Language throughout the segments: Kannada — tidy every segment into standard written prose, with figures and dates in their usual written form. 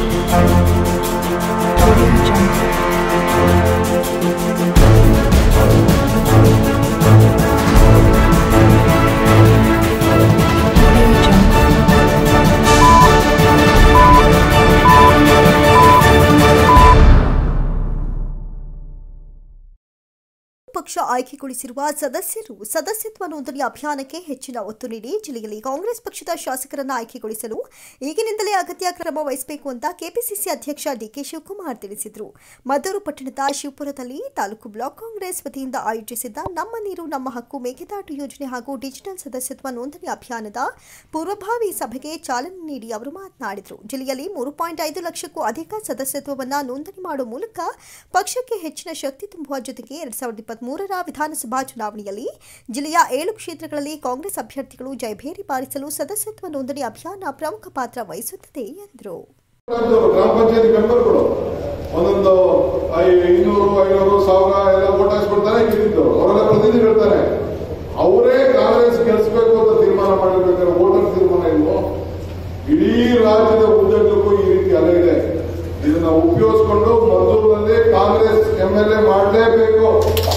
ಪಕ್ಷ ಆಯ್ಕೆಗೊಳಿಸಿರುವ ಸದಸ್ಯರು ಸದಸ್ಯತ್ವ ನೋಂದಣಿ ಅಭಿಯಾನಕ್ಕೆ ಹೆಚ್ಚಿನ ಒತ್ತು ನೀಡಿ ಜಿಲ್ಲೆಯಲ್ಲಿ ಕಾಂಗ್ರೆಸ್ ಪಕ್ಷದ ಶಾಸಕರನ್ನು ಆಯ್ಕೆಗೊಳಿಸಲು ಈಗಿನಿಂದಲೇ ಅಗತ್ಯ ಕ್ರಮ ವಹಿಸಬೇಕು ಅಂತ ಕೆಪಿಸಿಸಿ ಅಧ್ಯಕ್ಷ ಡಿಕೆ ಶಿವಕುಮಾರ್ ತಿಳಿಸಿದರು. ಮದ್ದೂರು ಪಟ್ಟಣದ ಶಿವಪುರದಲ್ಲಿ ತಾಲೂಕು ಬ್ಲಾಕ್ ಕಾಂಗ್ರೆಸ್ ವತಿಯಿಂದ ಆಯೋಜಿಸಿದ್ದ ನಮ್ಮ ನೀರು ನಮ್ಮ ಹಕ್ಕು ಮೇಕೆದಾಟು ಯೋಜನೆ ಹಾಗೂ ಡಿಜಿಟಲ್ ಸದಸ್ಯತ್ವ ನೋಂದಣಿ ಅಭಿಯಾನದ ಪೂರ್ವಭಾವಿ ಸಭೆಗೆ ಚಾಲನೆ ನೀಡಿ ಅವರು ಮಾತನಾಡಿದರು. ಜಿಲ್ಲೆಯಲ್ಲಿ 3.5 ಲಕ್ಷಕ್ಕೂ ಅಧಿಕ ಸದಸ್ಯತ್ವವನ್ನು ನೋಂದಣಿ ಮಾಡುವ ಮೂಲಕ ಪಕ್ಷಕ್ಕೆ ಹೆಚ್ಚಿನ ಶಕ್ತಿ ತುಂಬುವ ಜೊತೆಗೆ 2023ರ ವಿಧಾನಸಭಾ ಚುನಾವಣೆಯಲ್ಲಿ ಜಿಲ್ಲೆಯ 7 ಕ್ಷೇತ್ರಗಳಲ್ಲಿ ಕಾಂಗ್ರೆಸ್ ಅಭ್ಯರ್ಥಿಗಳು ಜಯಭೇರಿ ಬಾರಿಸಲು ಸದಸ್ಯತ್ವ ನೋಂದಣಿ ಅಭಿಯಾನ ಪ್ರಮುಖ ಪಾತ್ರ ವಹಿಸುತ್ತದೆ ಎಂದರು. ಗ್ರಾಮ ಪಂಚಾಯತ್ ಮೆಂಬರ್ಗಳು ಒಂದೊಂದು 200-500-1000 ಎಲ್ಲ ವೋಟ್ ಹಾಕ್ಸ್ಕೊಡ್ತಾರೆ. ಅವರೆಲ್ಲ ಪ್ರತಿನಿಧಿ ಹೇಳ್ತಾರೆ ಅವರೇ ಕಾಂಗ್ರೆಸ್ ಗೆಲ್ಲಿಸಬೇಕು ಅಂತ ತೀರ್ಮಾನ ಮಾಡಿರ್ಬೇಕಾದ್ರೆ ವೋಟರ್ ತೀರ್ಮಾನ ಇಲ್ವೋ? ಇಡೀ ರಾಜ್ಯದ ಉದ್ದಕ್ಕೂ ಈ ರೀತಿ ಅಲೆ ಇದೆ. ಇದನ್ನ ಉಪಯೋಗಿಸಿಕೊಂಡು ಮದ್ದೂರಿನಲ್ಲಿ ಕಾಂಗ್ರೆಸ್ MLA ಮಾಡಲೇಬೇಕು.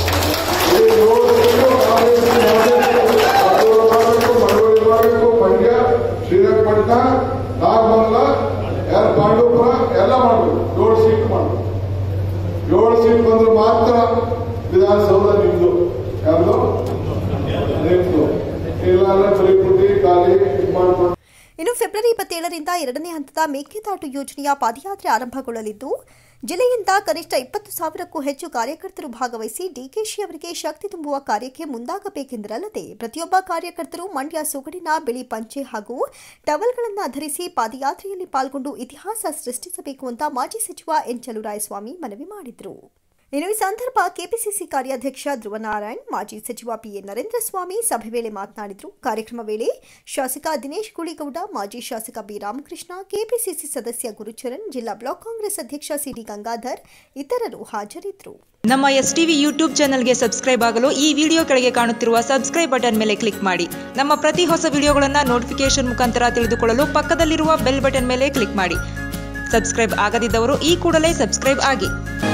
ಮಂಡ್ಯ, ಶ್ರೀರಂಗಪಟ್ಟಣ, ನಾಗಮಂಗಲ, ಪಾಂಡವಪುರ ಎಲ್ಲ ಮಾಡಬೇಕು. 7 ಸೀಟ್ ಮಾಡಬೇಕು. 7 ಸೀಟ್ ಬಂದ್ರೆ ಮಾತ್ರ ವಿಧಾನಸೌಧ ನಿಮ್ದು, ಯಾರ್ದು ನಿಮ್ದು. ಇಲ್ಲ ಬರೀ ಖಾಲಿ ಮಾಡ್ಕೊಂಡು. ಇನ್ನು ಫೆಬ್ರವರಿ 27ರಿಂದ 2ನೇ ಹಂತದ ಮೇಕೆದಾಟು ಯೋಜನೆಯ ಪಾದಯಾತ್ರೆ ಆರಂಭಗೊಳ್ಳಲಿದ್ದು ಜಿಲ್ಲೆಯಿಂದ ಕನಿಷ್ಠ 20,000ಕ್ಕೂ ಹೆಚ್ಚು ಕಾರ್ಯಕರ್ತರು ಭಾಗವಹಿಸಿ ಡಿಕೆಶಿ ಅವರಿಗೆ ಶಕ್ತಿ ತುಂಬುವ ಕಾರ್ಯಕ್ಕೆ ಮುಂದಾಗಬೇಕೆಂದರಲ್ಲದೆ ಪ್ರತಿಯೊಬ್ಬ ಕಾರ್ಯಕರ್ತರು ಮಂಡ್ಯ ಸೊಗಡಿನ ಬಿಳಿ ಪಂಚೆ ಹಾಗೂ ಟವಲ್ಗಳನ್ನು ಧರಿಸಿ ಪಾದಯಾತ್ರೆಯಲ್ಲಿ ಪಾಲ್ಗೊಂಡು ಇತಿಹಾಸ ಸೃಷ್ಟಿಸಬೇಕು ಅಂತ ಮಾಜಿ ಸಚಿವ ಎನ್ ಚಲುವರಾಯಸ್ವಾಮಿ ಮನವಿ ಮಾಡಿದರು. ಇನ್ನು ಈ ಸಂದರ್ಭ ಕೆಪಿಸಿಸಿ ಕಾರ್ಯಾಧ್ಯಕ್ಷ ಧ್ರುವನಾರಾಯಣ್, ಮಾಜಿ ಸಚಿವ ಪಿಎ ನರೇಂದ್ರ ಸ್ವಾಮಿ ಸಭೆ ವೇಳೆ ಮಾತನಾಡಿದರು. ಕಾರ್ಯಕ್ರಮ ವೇಳೆ ಶಾಸಕ ದಿನೇಶ್ ಗುಳಿಗೌಡ, ಮಾಜಿ ಶಾಸಕ ಬಿ ರಾಮಕೃಷ್ಣ, ಕೆಪಿಸಿಸಿ ಸದಸ್ಯ ಗುರುಚರಣ್, ಜಿಲ್ಲಾ ಬ್ಲಾಕ್ ಕಾಂಗ್ರೆಸ್ ಅಧ್ಯಕ್ಷ ಸಿಡಿ ಗಂಗಾಧರ್ ಇತರರು ಹಾಜರಿದ್ದರು. ನಮ್ಮ ಎಸ್ಟಿವಿ ಯೂಟ್ಯೂಬ್ ಚಾನೆಲ್ಗೆ ಸಬ್ಸ್ಕ್ರೈಬ್ ಆಗಲು ಈ ವಿಡಿಯೋ ಕೆಳಗೆ ಕಾಣುತ್ತಿರುವ ಸಬ್ಸ್ಕ್ರೈಬ್ ಬಟನ್ ಮೇಲೆ ಕ್ಲಿಕ್ ಮಾಡಿ. ನಮ್ಮ ಪ್ರತಿ ಹೊಸ ವಿಡಿಯೋಗಳನ್ನು ನೋಟಿಫಿಕೇಶನ್ ಮುಖಾಂತರ ತಿಳಿದುಕೊಳ್ಳಲು ಪಕ್ಕದಲ್ಲಿರುವ ಬೆಲ್ ಬಟನ್ ಮೇಲೆ ಕ್ಲಿಕ್ ಮಾಡಿ. ಸಬ್ಸ್ಕ್ರೈಬ್ ಆಗದಿದ್ದವರು ಈ ಕೂಡಲೇ ಸಬ್ಸ್ಕ್ರೈಬ್ ಆಗಿ.